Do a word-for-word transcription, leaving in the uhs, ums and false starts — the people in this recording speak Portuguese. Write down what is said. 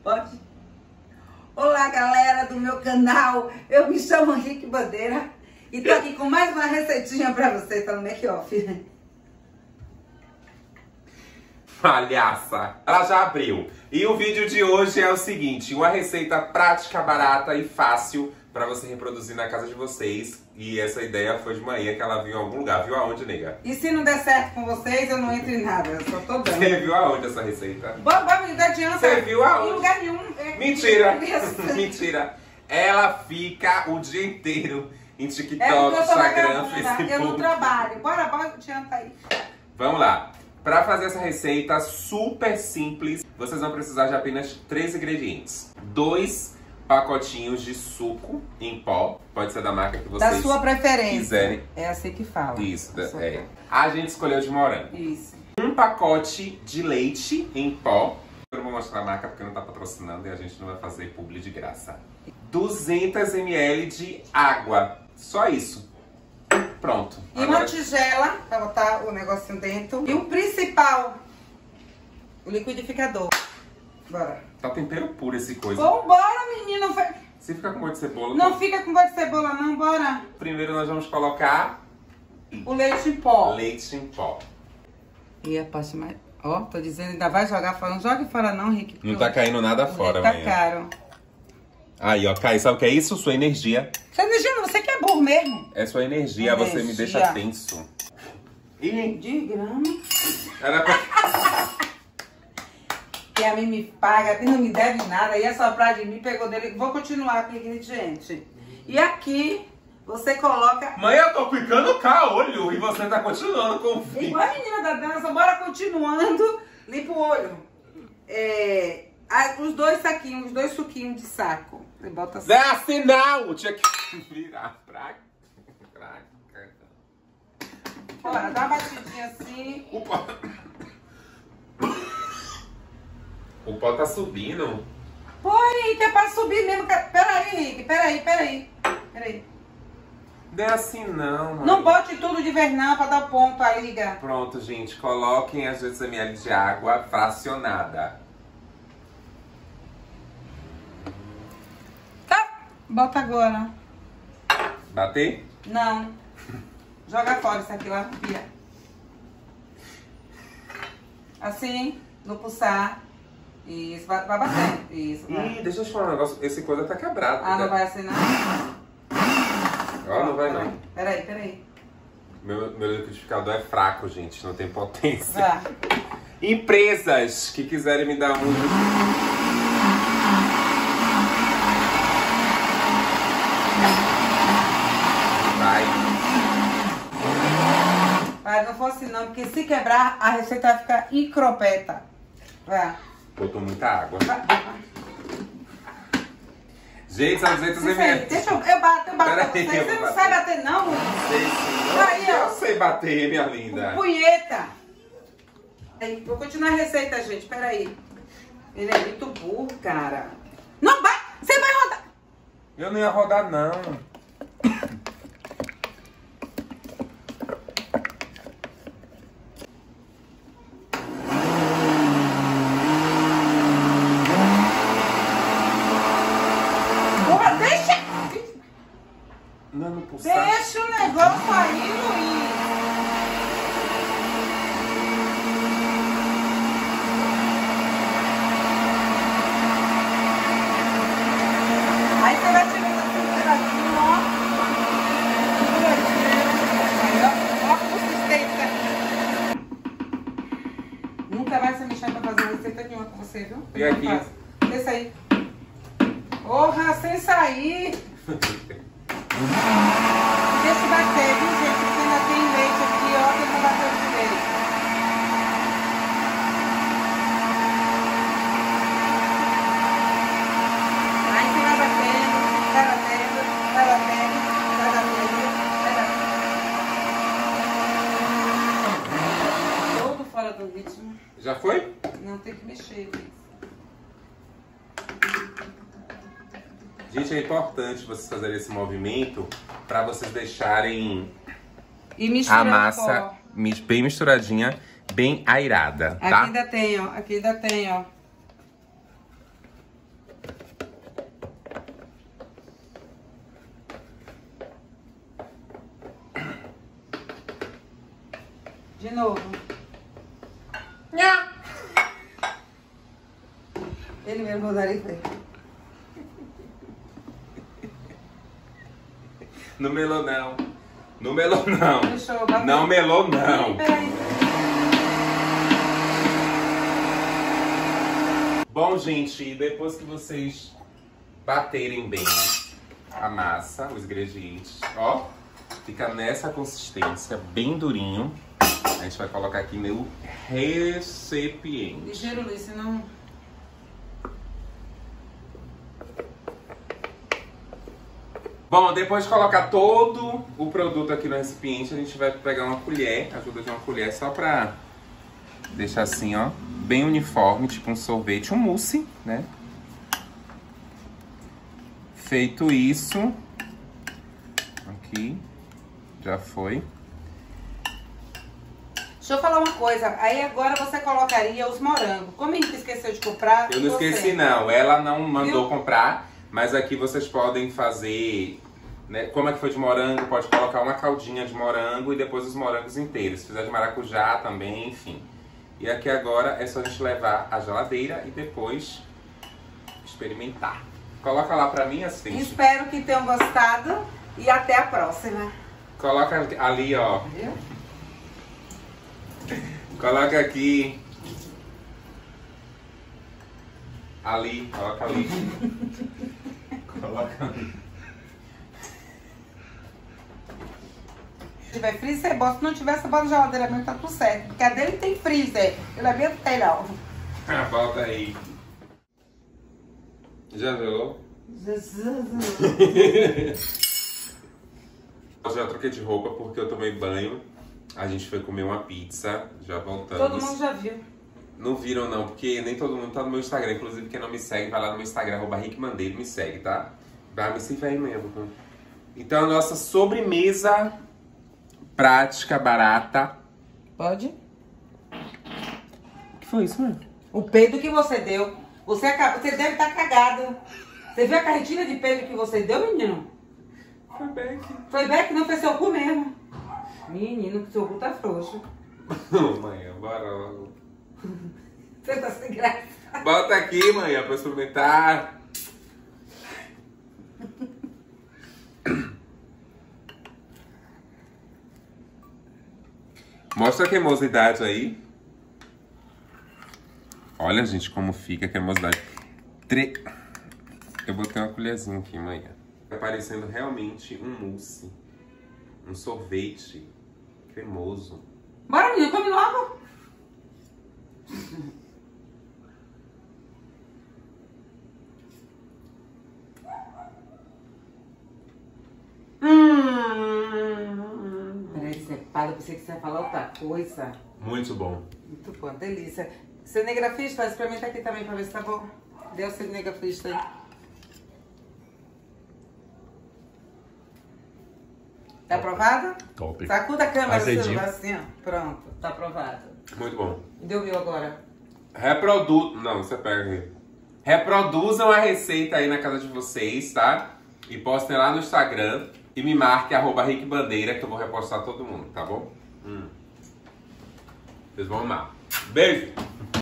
Pode? Olá, galera do meu canal. Eu me chamo Henrique Bandeira e tô aqui com mais uma receitinha pra vocês, tá no make-off. Palhaça! Ela já abriu. E o vídeo de hoje é o seguinte, uma receita prática, barata e fácil pra você reproduzir na casa de vocês. E essa ideia foi de manhã que ela viu em algum lugar. Viu aonde, nega? E se não der certo com vocês, eu não entro em nada, eu só tô dando. Você viu aonde essa receita? Boa, boa, não adianta. Você viu aonde? Em lugar nenhum. É... Mentira! Mentira! Ela fica o dia inteiro em TikTok, é Instagram, Facebook. Eu não trabalho. Bora, bora, adianta aí. Vamos lá. Para fazer essa receita super simples, vocês vão precisar de apenas três ingredientes. Dois pacotinhos de suco em pó, pode ser da marca que vocês da sua preferência. quiserem. É assim que fala. Isso, é. A gente escolheu de morango. Isso. Um pacote de leite em pó. Eu não vou mostrar a marca porque não tá patrocinando e a gente não vai fazer publi de graça. duzentos mililitros de água. Só isso. Pronto. E Agora... uma tigela pra botar o negocinho dentro. E o principal, o liquidificador. Bora. Tá tempero puro esse coisa. Vambora, menino. Se fica com gosto de cebola... Não tô... fica com gosto de cebola, não. Bora. Primeiro nós vamos colocar... o leite em pó. Leite em pó. E a parte mais... Ó, tô dizendo, ainda vai jogar fora. Não jogue fora não, Rick. Não tá caindo nada fora, tá amanhã. caro. Aí, ó, Kai, sabe o que é isso? Sua energia. Sua energia não, você que é burro mesmo. É sua energia, energia. Você me deixa tenso. E... de grama. Era pra... Que a mim me paga, que não me deve nada, ia soprar de mim, pegou dele. Vou continuar com o ingrediente. E aqui, você coloca... Mãe, eu tô ficando caolho e você tá continuando com o vinho. Igual a menina da dança, bora continuando. Limpa o olho. É, os dois saquinhos, os dois suquinhos de saco. Você bota assim. Não é assim não! Tinha que virar pra... pra... Bora, dá uma batidinha assim. O pó... O pó tá subindo. Pô, Henrique, é pra subir mesmo. Peraí, Henrique, peraí, peraí. Peraí. Não é assim não, mãe. Não bote tudo de vez não, pra dar ponto a liga. Pronto, gente. Coloquem as duzentos mililitros de água fracionada. Tá. Bota agora. Bater? Não. Joga fora isso aqui lá, pia. Assim, no pulsar. Isso, vai, vai batendo. Isso, vai. Ih, deixa eu te falar um negócio. Esse coisa tá quebrado. Ah, né? não vai assim não? Ó, não vai peraí. não. Peraí, peraí. Meu, meu liquidificador é fraco, gente. Não tem potência. Vai. Empresas que quiserem me dar um... Vai. Vai, não fosse não, porque se quebrar, a receita vai ficar encropeta. Vai. Botou muita água. Vai, vai. Gente, são duzentos mililitros. Deixa eu, eu bato, eu bato Pera pra aí, você. eu Você vou não bater. sabe bater não? Sei sim. Aí, eu, ó. eu sei bater, minha linda. Punheta. Aí, vou continuar a receita, gente. Peraí. Ele é muito burro, cara. Não vai! Você vai rodar! Eu não ia rodar, não. Porra, deixa! Não, não pulsar. Deixa o negócio aí, Luiz. Aí você vai tirando assim um pedacinho, ó. Aí, ó. Ó a consistência. Nunca mais você me chama pra fazer receita nenhuma com você, viu? E aqui? Esse aí. Porra, sem sair. Deixa bater, viu, gente? Porque ainda tem leite aqui, ó, que não bateu direito. Aí você vai batendo, vai batendo, vai batendo, vai batendo, vai batendo. Todo fora do ritmo. Já foi? Não, tem que mexer, Luiz. Gente, é importante vocês fazerem esse movimento para vocês deixarem E mistura a massa bem misturadinha, bem airada, tá? Aqui ainda tem, ó. Aqui ainda tem, ó. De novo. Nha. Ele mesmo nariz foi. Não melou não. Não melou não. Deixou, bateu. Não melou não. Peraí. Bom, gente, depois que vocês baterem bem a massa, os ingredientes, ó, fica nessa consistência, bem durinho. A gente vai colocar aqui no recipiente. Ligeiro, Luiz, senão... Bom, depois de colocar todo o produto aqui no recipiente, a gente vai pegar uma colher, ajuda de uma colher, só pra deixar assim, ó, bem uniforme, tipo um sorvete, um mousse, né? Feito isso, aqui, já foi. Deixa eu falar uma coisa, aí agora você colocaria os morangos. Como a gente esqueceu de comprar... Eu não você... esqueci não, ela não mandou Viu? comprar, mas aqui vocês podem fazer, né, como é que foi de morango, pode colocar uma caldinha de morango e depois os morangos inteiros. Se fizer de maracujá também, enfim. E aqui agora é só a gente levar à geladeira e depois experimentar. Coloca lá pra mim, assistente. Espero que tenham gostado e até a próxima. Coloca ali, ó. Viu? Coloca aqui. Ali, coloca ali. Coloca ali. Se tiver freezer, você bota. Se não tiver, você bota na geladeira mesmo, tá tudo certo. Porque a dele tem freezer. Ele é bem telhão. Ah, bota aí. Já viu? Eu já troquei de roupa porque eu tomei banho. A gente foi comer uma pizza, já voltamos. Todo mundo já viu. Não viram não, porque nem todo mundo tá no meu Instagram. Inclusive, quem não me segue, vai lá no meu Instagram, arroba Rick Mandeiro, me segue, tá? Vai me seguir aí mesmo. Então, a nossa sobremesa prática, barata. Pode? O que foi isso, mano? O peido que você deu. Você, acaba, você deve estar cagado. Você viu a carretilha de peido que você deu, menino? Foi Beck. Foi Beck, não foi seu cu mesmo. Menino, que seu cu tá frouxo. Manhã, bora logo. Você tá sem graça. Bota aqui, manhã, pra experimentar. Mostra a cremosidade aí. Olha, gente, como fica a cremosidade. Tre... Eu botei uma colherzinha aqui, manhã. Tá parecendo realmente um mousse. Um sorvete cremoso. Bora, menino, come logo. Hum. Peraí, você para, eu pensei que você ia falar outra coisa. Muito bom. Muito bom, delícia. Cinegrafista, experimenta aqui também pra ver se tá bom. Deu o cinegrafista aí. Tá aprovado? Top. Sacuda a câmera, Azedinho. Silva, assim, ó. Pronto, tá aprovado. Muito bom. Deu mil agora. Reprodu... Não, você pega aqui. Reproduzam a receita aí na casa de vocês, tá? E postem lá no Instagram. E me marque, arroba Rick Bandeira, que eu vou repostar todo mundo, tá bom? Hum. Vocês vão amar. Beijo!